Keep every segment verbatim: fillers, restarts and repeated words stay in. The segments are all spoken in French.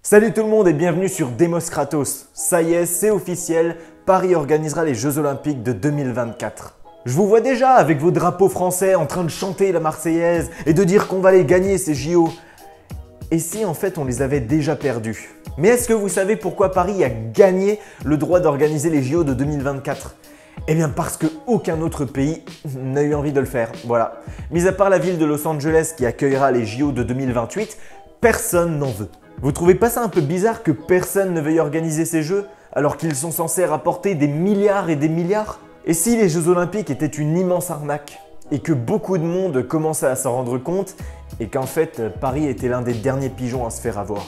Salut tout le monde et bienvenue sur Demos Kratos. Ça y est, c'est officiel, Paris organisera les Jeux Olympiques de deux mille vingt-quatre. Je vous vois déjà avec vos drapeaux français en train de chanter la Marseillaise et de dire qu'on va les gagner ces J O. Et si en fait on les avait déjà perdus? Mais est-ce que vous savez pourquoi Paris a gagné le droit d'organiser les J O de deux mille vingt-quatre? Eh bien parce qu'aucun autre pays n'a eu envie de le faire, voilà. Mis à part la ville de Los Angeles qui accueillera les J O de deux mille vingt-huit, personne n'en veut. Vous trouvez pas ça un peu bizarre que personne ne veuille organiser ces Jeux alors qu'ils sont censés rapporter des milliards et des milliards? Et si les Jeux Olympiques étaient une immense arnaque et que beaucoup de monde commençait à s'en rendre compte et qu'en fait Paris était l'un des derniers pigeons à se faire avoir?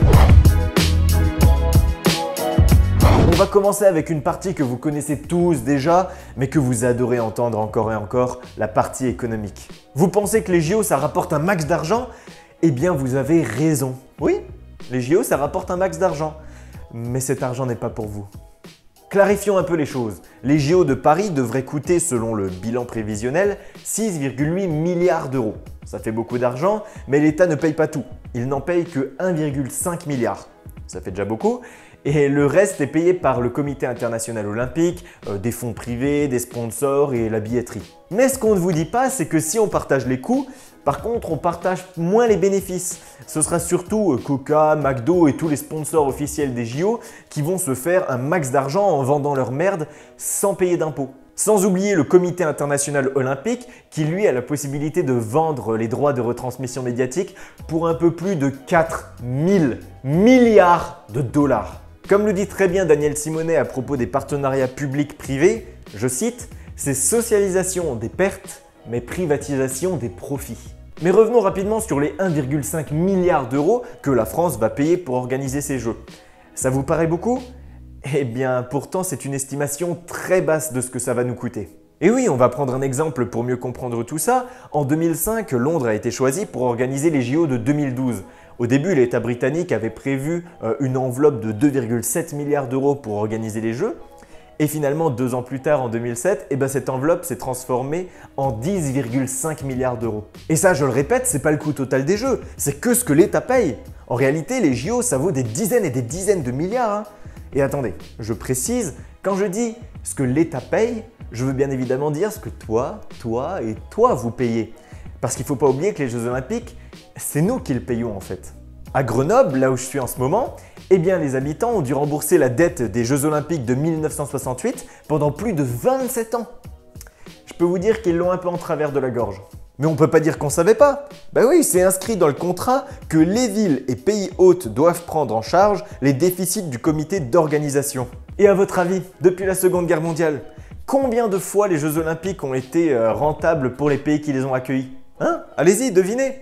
On va commencer avec une partie que vous connaissez tous déjà, mais que vous adorez entendre encore et encore, la partie économique. Vous pensez que les J O ça rapporte un max d'argent? Eh bien vous avez raison. Oui, les J O ça rapporte un max d'argent, mais cet argent n'est pas pour vous. Clarifions un peu les choses. Les J O de Paris devraient coûter, selon le bilan prévisionnel, six virgule huit milliards d'euros. Ça fait beaucoup d'argent, mais l'État ne paye pas tout. Il n'en paye que un virgule cinq milliard. Ça fait déjà beaucoup. Et le reste est payé par le Comité international olympique, euh, des fonds privés, des sponsors et la billetterie. Mais ce qu'on ne vous dit pas, c'est que si on partage les coûts, par contre, on partage moins les bénéfices. Ce sera surtout Coca, McDo et tous les sponsors officiels des J O qui vont se faire un max d'argent en vendant leur merde sans payer d'impôts. Sans oublier le Comité international olympique qui lui a la possibilité de vendre les droits de retransmission médiatique pour un peu plus de quatre mille milliards de dollars. Comme le dit très bien Daniel Simonet à propos des partenariats publics-privés, je cite, « c'est socialisation des pertes, mais privatisation des profits ». Mais revenons rapidement sur les un virgule cinq milliard d'euros que la France va payer pour organiser ces Jeux. Ça vous paraît beaucoup? Eh bien pourtant c'est une estimation très basse de ce que ça va nous coûter. Et oui, on va prendre un exemple pour mieux comprendre tout ça. En deux mille cinq, Londres a été choisi pour organiser les J O de deux mille douze. Au début, l'État britannique avait prévu une enveloppe de deux virgule sept milliards d'euros pour organiser les Jeux. Et finalement, deux ans plus tard, en deux mille sept, eh ben cette enveloppe s'est transformée en dix virgule cinq milliards d'euros. Et ça, je le répète, c'est pas le coût total des Jeux, c'est que ce que l'État paye. En réalité, les J O, ça vaut des dizaines et des dizaines de milliards. Hein. Et attendez, je précise, quand je dis ce que l'État paye, je veux bien évidemment dire ce que toi, toi et toi vous payez. Parce qu'il ne faut pas oublier que les Jeux Olympiques, c'est nous qui le payons en fait. À Grenoble, là où je suis en ce moment, eh bien les habitants ont dû rembourser la dette des Jeux Olympiques de mille neuf cent soixante-huit pendant plus de vingt-sept ans. Je peux vous dire qu'ils l'ont un peu en travers de la gorge. Mais on peut pas dire qu'on savait pas. Bah oui, c'est inscrit dans le contrat que les villes et pays hôtes doivent prendre en charge les déficits du comité d'organisation. Et à votre avis, depuis la Seconde Guerre mondiale, combien de fois les Jeux Olympiques ont été rentables pour les pays qui les ont accueillis? Hein? Allez-y, devinez.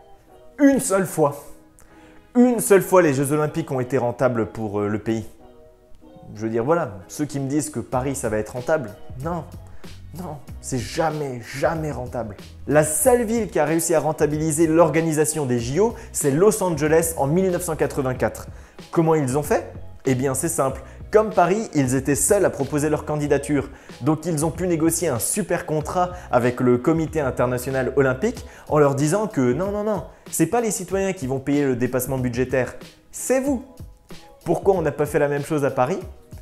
Une seule fois. Une seule fois les Jeux Olympiques ont été rentables pour le pays. Je veux dire, voilà, ceux qui me disent que Paris ça va être rentable, non. Non, c'est jamais, jamais rentable. La seule ville qui a réussi à rentabiliser l'organisation des J O, c'est Los Angeles en mille neuf cent quatre-vingt-quatre. Comment ils ont fait? Eh bien c'est simple. Comme Paris, ils étaient seuls à proposer leur candidature. Donc ils ont pu négocier un super contrat avec le Comité international olympique en leur disant que non, non, non, c'est pas les citoyens qui vont payer le dépassement budgétaire, c'est vous. Pourquoi on n'a pas fait la même chose à Paris?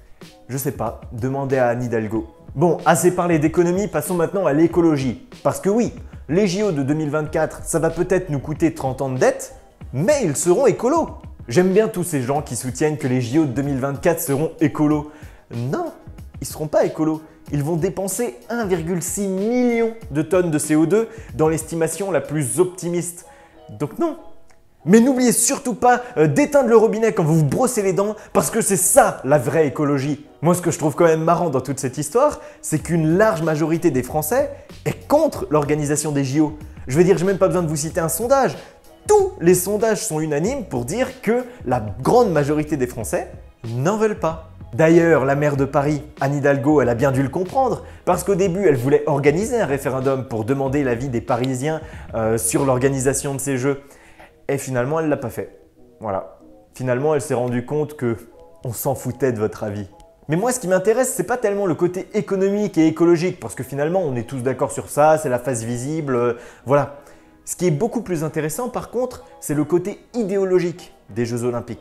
Je sais pas, demandez à Anne Hidalgo. Bon, assez parlé d'économie, passons maintenant à l'écologie. Parce que oui, les J O de deux mille vingt-quatre, ça va peut-être nous coûter trente ans de dette, mais ils seront écolos. J'aime bien tous ces gens qui soutiennent que les J O de deux mille vingt-quatre seront écolos. Non, ils ne seront pas écolos. Ils vont dépenser un virgule six million de tonnes de C O deux dans l'estimation la plus optimiste. Donc non. Mais n'oubliez surtout pas euh, d'éteindre le robinet quand vous vous brossez les dents parce que c'est ça la vraie écologie. Moi, ce que je trouve quand même marrant dans toute cette histoire, c'est qu'une large majorité des Français est contre l'organisation des J O. Je veux dire, j'ai même pas besoin de vous citer un sondage. Tous les sondages sont unanimes pour dire que la grande majorité des Français n'en veulent pas. D'ailleurs, la maire de Paris, Anne Hidalgo, elle a bien dû le comprendre parce qu'au début, elle voulait organiser un référendum pour demander l'avis des Parisiens euh, sur l'organisation de ces Jeux. Et finalement, elle ne l'a pas fait. Voilà. Finalement, elle s'est rendue compte que on s'en foutait de votre avis. Mais moi, ce qui m'intéresse, c'est pas tellement le côté économique et écologique, parce que finalement, on est tous d'accord sur ça, c'est la face visible, euh, voilà. Ce qui est beaucoup plus intéressant, par contre, c'est le côté idéologique des Jeux Olympiques.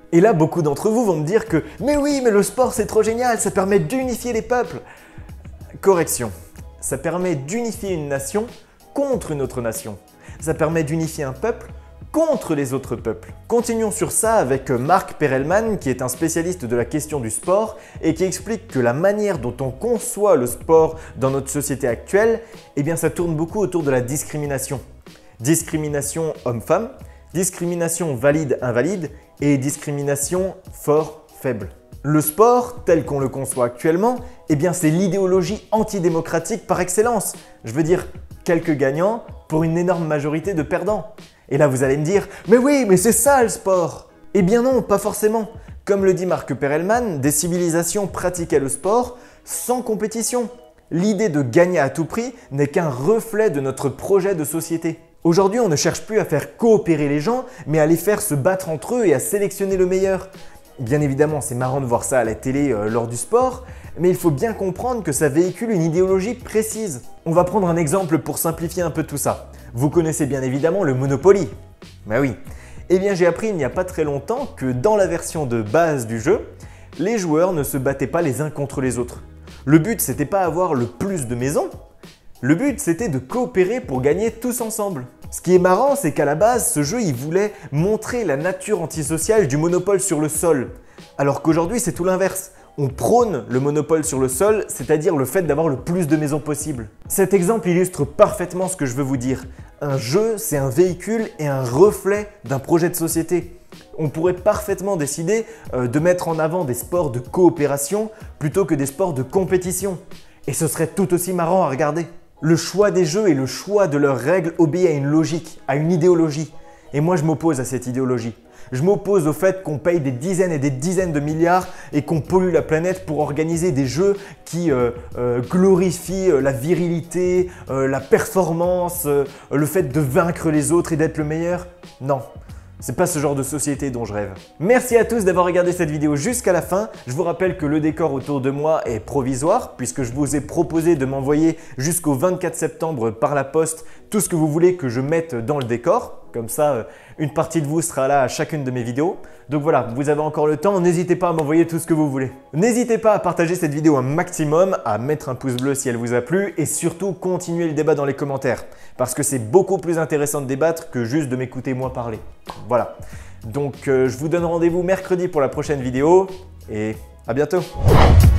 Et là, beaucoup d'entre vous vont me dire que « Mais oui, mais le sport c'est trop génial, ça permet d'unifier les peuples !» Correction, ça permet d'unifier une nation contre une autre nation. Ça permet d'unifier un peuple contre les autres peuples. Continuons sur ça avec Marc Perelman qui est un spécialiste de la question du sport et qui explique que la manière dont on conçoit le sport dans notre société actuelle, eh bien ça tourne beaucoup autour de la discrimination. Discrimination homme-femme, discrimination valide-invalide et discrimination fort-faible. Le sport, tel qu'on le conçoit actuellement, eh bien c'est l'idéologie antidémocratique par excellence. Je veux dire, quelques gagnants pour une énorme majorité de perdants. Et là vous allez me dire « Mais oui, mais c'est ça le sport !» Eh bien non, pas forcément. Comme le dit Marc Perelman, des civilisations pratiquaient le sport sans compétition. L'idée de gagner à tout prix n'est qu'un reflet de notre projet de société. Aujourd'hui, on ne cherche plus à faire coopérer les gens, mais à les faire se battre entre eux et à sélectionner le meilleur. Bien évidemment, c'est marrant de voir ça à la télé euh, lors du sport, mais il faut bien comprendre que ça véhicule une idéologie précise. On va prendre un exemple pour simplifier un peu tout ça. Vous connaissez bien évidemment le Monopoly. Ben oui. Eh bien j'ai appris il n'y a pas très longtemps que dans la version de base du jeu, les joueurs ne se battaient pas les uns contre les autres. Le but c'était pas avoir le plus de maisons, le but c'était de coopérer pour gagner tous ensemble. Ce qui est marrant, c'est qu'à la base, ce jeu il voulait montrer la nature antisociale du monopole sur le sol. Alors qu'aujourd'hui c'est tout l'inverse. On prône le monopole sur le sol, c'est-à-dire le fait d'avoir le plus de maisons possible. Cet exemple illustre parfaitement ce que je veux vous dire. Un jeu, c'est un véhicule et un reflet d'un projet de société. On pourrait parfaitement décider euh, de mettre en avant des sports de coopération plutôt que des sports de compétition. Et ce serait tout aussi marrant à regarder. Le choix des jeux et le choix de leurs règles obéit à une logique, à une idéologie. Et moi je m'oppose à cette idéologie. Je m'oppose au fait qu'on paye des dizaines et des dizaines de milliards et qu'on pollue la planète pour organiser des jeux qui euh, euh, glorifient la virilité, euh, la performance, euh, le fait de vaincre les autres et d'être le meilleur. Non. C'est pas ce genre de société dont je rêve. Merci à tous d'avoir regardé cette vidéo jusqu'à la fin. Je vous rappelle que le décor autour de moi est provisoire puisque je vous ai proposé de m'envoyer jusqu'au vingt-quatre septembre par la poste tout ce que vous voulez que je mette dans le décor. Comme ça, une partie de vous sera là à chacune de mes vidéos. Donc voilà, vous avez encore le temps, n'hésitez pas à m'envoyer tout ce que vous voulez. N'hésitez pas à partager cette vidéo un maximum, à mettre un pouce bleu si elle vous a plu et surtout continuez le débat dans les commentaires parce que c'est beaucoup plus intéressant de débattre que juste de m'écouter moi parler. Voilà, donc euh, je vous donne rendez-vous mercredi pour la prochaine vidéo et à bientôt.